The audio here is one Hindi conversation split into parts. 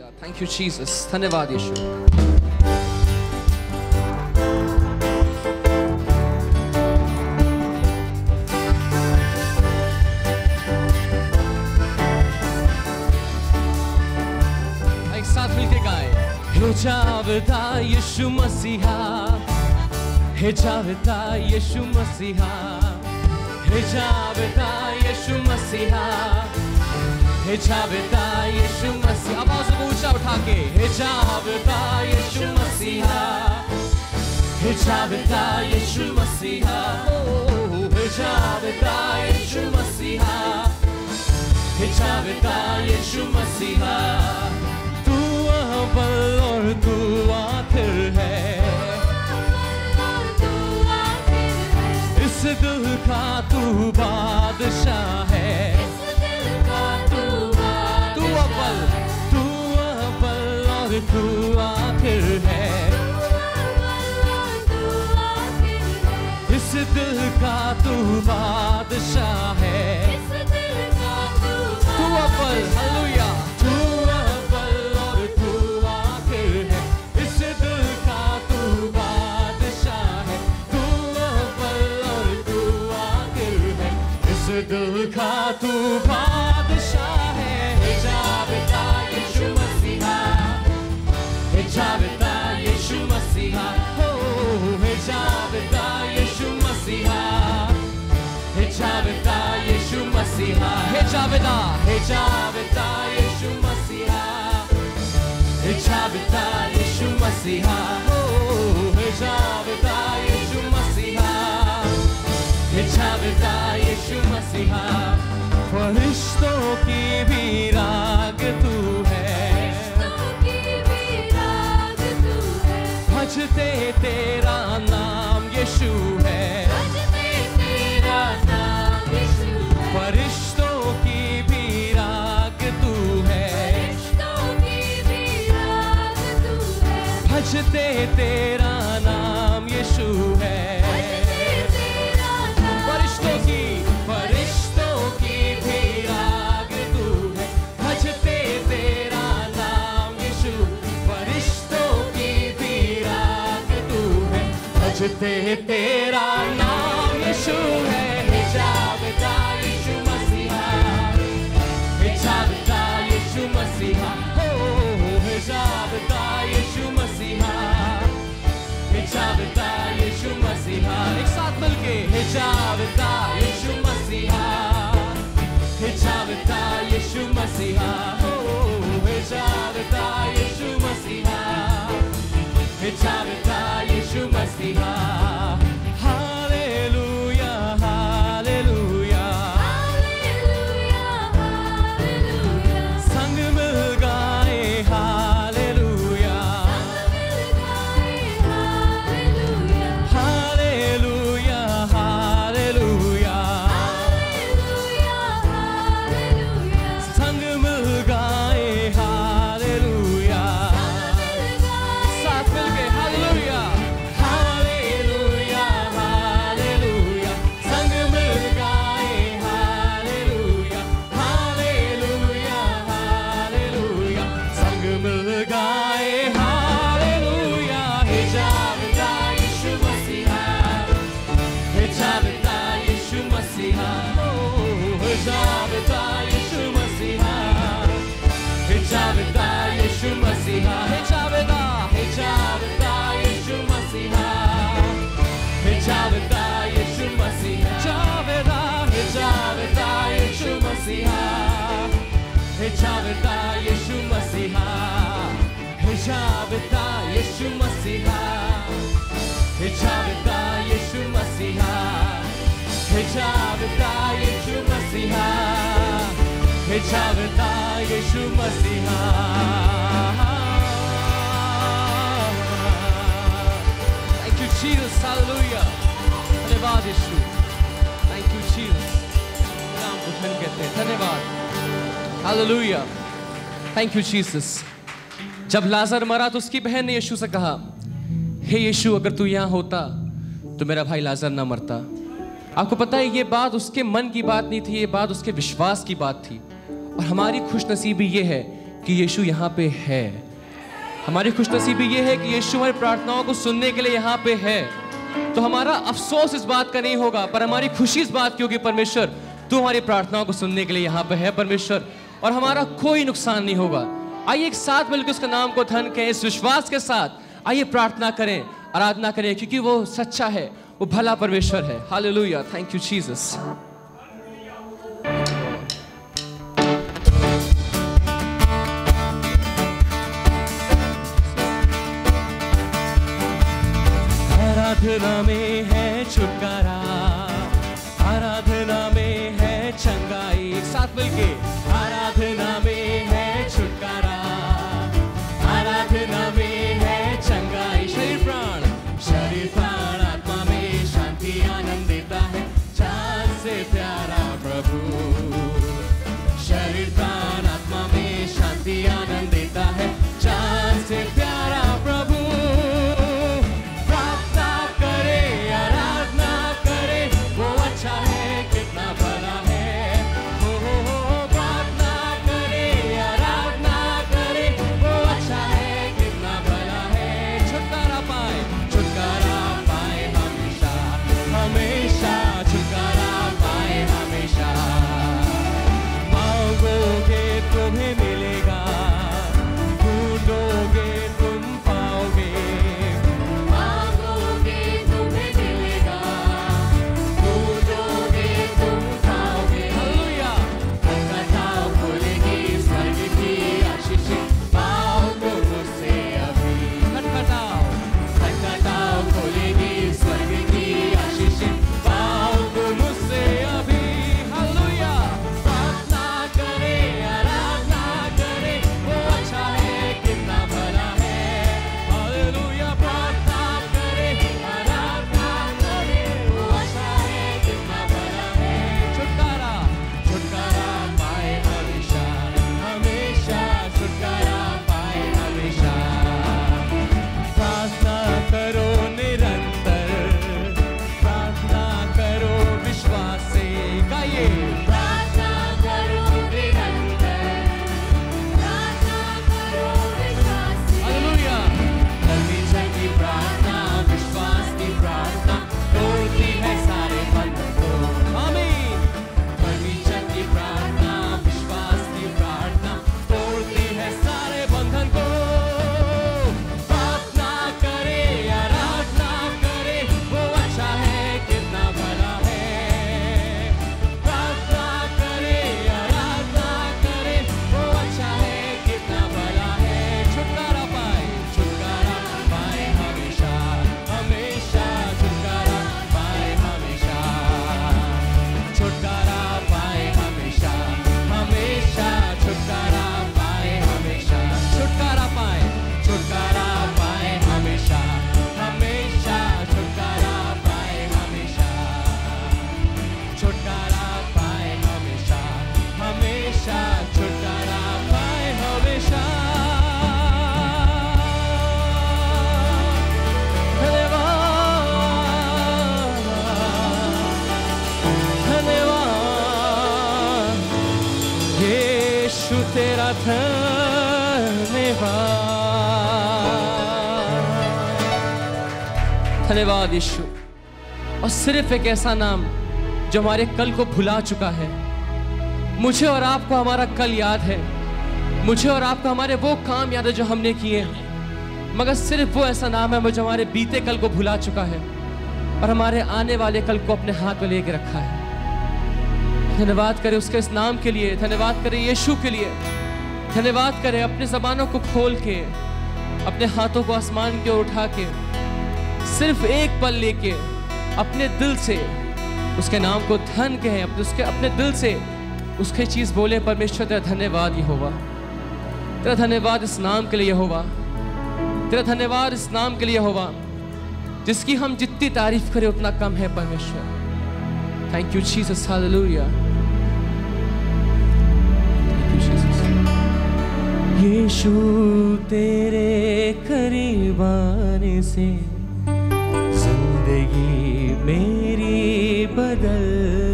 थैंक यू जीसस, धन्यवाद यीशु। एक साथ मिलके गाए। हे जावेदा यीशु मसीहा, हे जावेदा यीशु मसीहा, हे जावेदा यीशु मसीहा, हे जावेदा यीशु मसीहा। आवाज़ को ऊंचा उठा के, हे जावेदा यीशु मसीहा, हे जावेदा यीशु मसीहा, हे जावेदा यीशु मसीहा, हे जावेदा यीशु मसीहा। तू अव्वल और तू आखिर है, इस दिल का तू बादशाह है, तू अव्वल और तू आखिर है, इस दिल का तू बादशाह है, तू अव्वल, हालेलुया, तू अव्वल और तू आखिर है, इस दिल का तू बादशाह है, तू अव्वल और तू आखिर है, इस दिल का तू बादशाह है। हे जावेदा यीशु मसीहा, हे जावेदा यीशु मसीहा, हो हे जावेदा यीशु मसीहा, हे जावेदा यीशु मसीहा, हे जावेदा यीशु मसीहा, हे जावेदा यीशु मसीहा, हो हे जावेदा यीशु मसीहा, हे जावेदा यीशु मसीहा। फरिश्तों की भी राग तू है, भजते तेरा नाम यीशु है, फरिश्तों की भी राग तू है, भजते तेरा नाम यीशु है, फरिश्तों की भी राग तू है, भजते तेरा नाम यीशु, फरिश्तों की भी राग तू है, भजते तेरा नाम यीशु है। हे जावेदा यीशु मसीहा, हे जावेदा यीशु मसीहा, हो हे जावेदा यीशु मसीहा, हे जावेदा यीशु मसीहा। एक साथ मिलके, हे जावेदा यीशु मसीहा, हे जावेदा यीशु मसीहा, हो हे जावेदा यीशु मसीहा, हे जावेदा यीशु मसीहा। हालेलुया हालेलुया, संग मिल गाए हालेलुया, हालेलुया हालेलुया, संग मिल गाए हालेलुया, साथ मिलके हालेलुया, हालेलुया हालेलुया, संग मिल गाए हालेलुया, हालेलुया हालेलुया, संग मिल गाए हालेलुया। हे जावेदा यीशु मसीहा, हे जावेदा यीशु मसीहा, हो हे जावेदा यीशु मसीहा, हे जावेदा यीशु मसीहा, हे जावेदा यीशु मसीहा, हे जावेदा यीशु मसीहा, जावेदा हे जावेदा यीशु मसीहा, हे जावेदा यीशु मसीहा, हे जावेदा यीशु मसीहा, हे जावेदा यीशु मसीहा, हे जावेदा यीशु मसीहा, हे जावेदा यीशु मसीहा। Thank you Jesus, hallelujah, धन्यवाद यीशु, thank you Jesus, नाम को धन्य कहते हैं, धन्यवाद, hallelujah, thank you Jesus। जब लाजर मरा तो उसकी बहन ने यीशु से कहा, हे यीशु अगर तू यहाँ होता तो मेरा भाई लाजर ना मरता। आपको पता है ये बात उसके मन की बात नहीं थी, ये बात उसके विश्वास की बात थी। और हमारी खुशनसीबी ये है कि यीशु यहाँ पे है। हमारी खुशनसीबी ये है कि यीशु हमारी प्रार्थनाओं को सुनने के लिए यहाँ पे है। तो हमारा अफसोस इस बात का नहीं होगा, पर हमारी खुशी इस बात की होगी, परमेश्वर तू हमारी प्रार्थनाओं को सुनने के लिए यहाँ पे है परमेश्वर, और हमारा कोई नुकसान नहीं होगा। आइए एक साथ मिलकर उसका नाम को धन कहें, इस विश्वास के साथ आइए प्रार्थना करें, आराधना करें, क्योंकि वो सच्चा है, वो भला परमेश्वर है। Hallelujah, thank you Jesus. आराधना में है छुटकारा, आराधना में है चंगाई, एक साथ मिलके आराधना में है छुटकारा, आराधना में है चंगाई। शरीर प्राण आत्मा में शांति आनंद देता है, जान से प्यारा प्रभु। शरीर प्राण आत्मा में शांति आनंद देता है, जान से प्यारा प्रभु। तेरा धन्यवाद यीशु। और सिर्फ एक ऐसा नाम जो हमारे कल को भुला चुका है। मुझे और आपको हमारा कल याद है, मुझे और आपको हमारे वो काम याद है जो हमने किए हैं, मगर सिर्फ वो ऐसा नाम है जो हमारे बीते कल को भुला चुका है और हमारे आने वाले कल को अपने हाथ में लेके रखा है। धन्यवाद करें उसके इस नाम के लिए, धन्यवाद करें यीशु के लिए, धन्यवाद करें अपनी ज़बानों को खोल के, अपने हाथों को आसमान की ओर उठा के, सिर्फ एक पल लेके अपने दिल से उसके नाम को धन कहें, अपने दिल से उसके चीज़ बोले, परमेश्वर तेरा धन्यवाद यहोवा, तेरा धन्यवाद इस नाम के लिए यहोवा, तेरा धन्यवाद इस नाम के लिए यहोवा, जिसकी हम जितनी तारीफ करें उतना कम है परमेश्वर। Thank you Jesus, hallelujah. यीशु तेरे करीब आने से जिंदगी मेरी बदल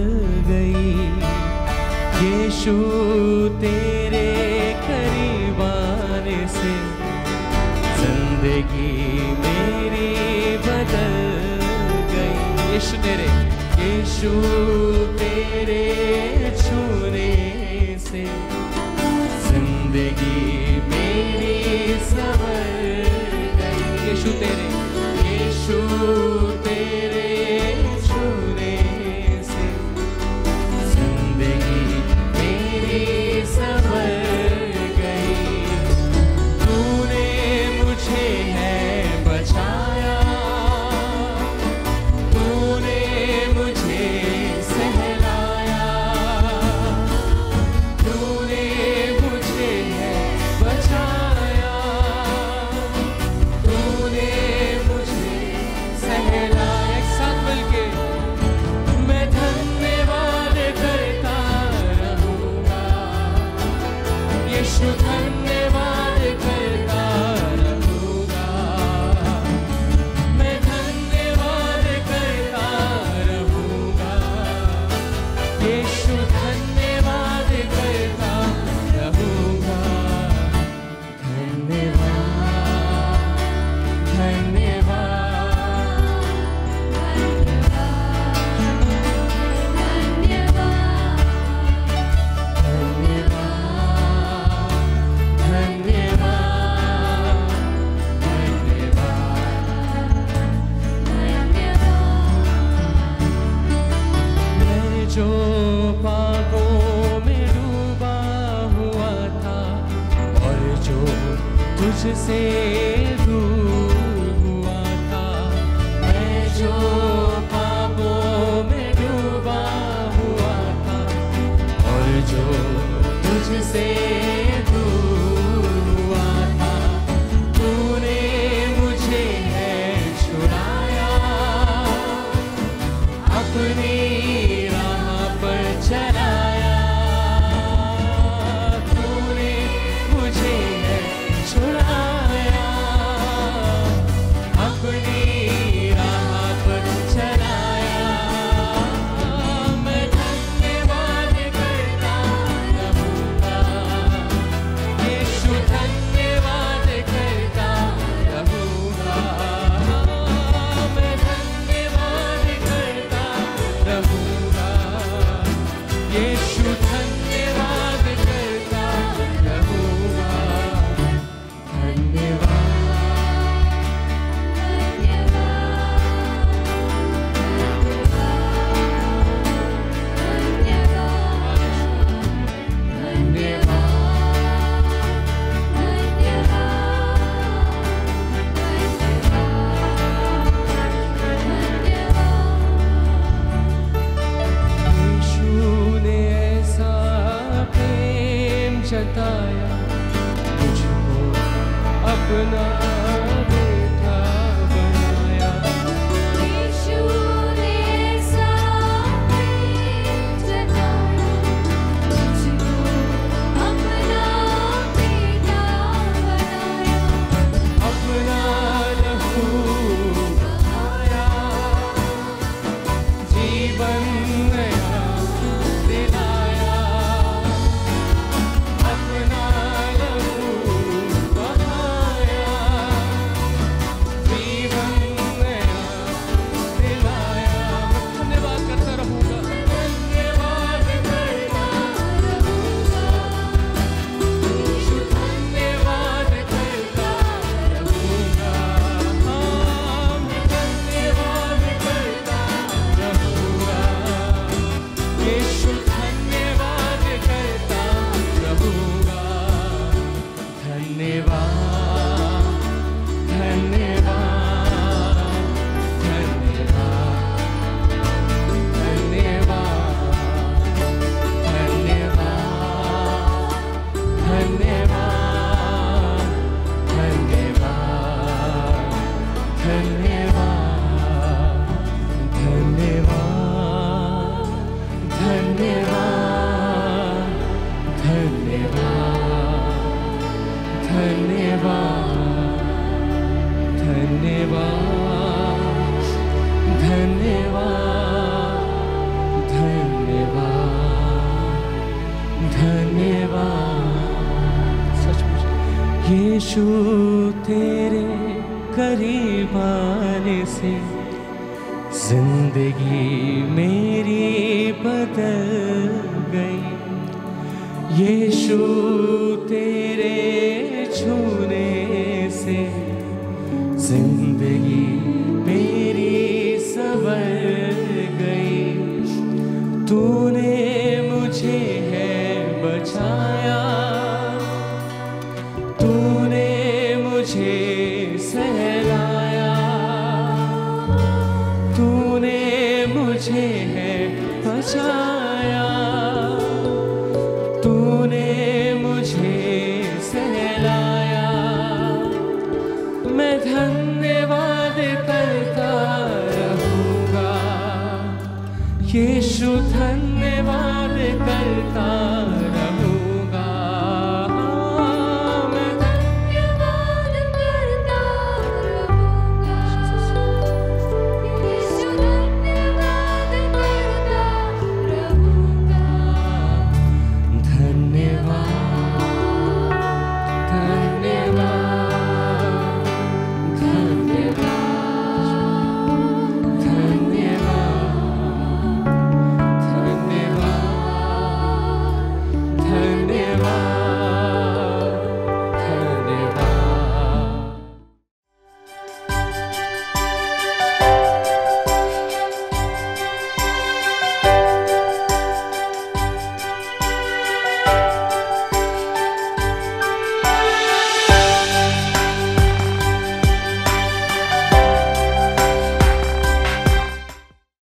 गई। यीशु तेरे करीब से जिंदगी मेरी बदल गई। यीशु तेरे छूने से जिंदगी मेरी संवर गई। यीशु तेरे छूने से जिंदगी मेरी संवर गई। तूने मुझे है बचाया, तूने मुझे सहलाया, तूने मुझे है बचाया, तूने मुझे सहलाया। एक साथ मिलके मैं धन्यवाद करता रहूंगा, यीशु धन्यवाद करता रहूंगा, मैं धन्यवाद करता रहूंगा, यीशु धन्यवाद करता रहूंगा। धन्यवाद मैं जो पापों में डूबा हुआ था और जो तुझसे दूर हुआ था, मैं जो पापों में डूबा हुआ था और जो तुझसे दूर हुआ था, तूने मुझे है छुड़ाया, अपनी राह पर चलाया, तूने मुझे है छुड़ाया, अपनी राह पर चलाया। मैं धन्यवाद करता रहूंगा, यीशु धन्यवाद करता रहूंगा, मैं धन्यवाद करता रहूंगा, यीशु धन्यवाद करता रहूंगा। धन्यवाद यीशु ने ऐसा प्रेम जताया, मुझको अपना बेटा बनाया। यीशु ने ऐसा प्रेम जताया, मुझको अपना बेटा बनाया। अपना लहू बहाया, जीवन नया दिलाया, अपना लहू बहाया, जीवन नया दिलाया। मैं धन्यवाद करता रहूंगा, धन्यवाद करता रहूंगा, यीशु धन्यवाद करता रहूंगा, मैं धन्यवाद करता रहूंगा, यीशु धन्यवाद करता रहूंगा। धन्यवाद धन्यवाद यीशु तेरे करीब आने से जिंदगी मेरी बदल गई। यीशु तेरे छूने से जिंदगी मेरी संवर गई। तूने मुझे है बचाया, तूने मुझे सहलाया, तूने मुझे है बचाया, तूने मुझे सहलाया। मैं धन्यवाद करता रहूँगा, यीशु धन्यवाद करता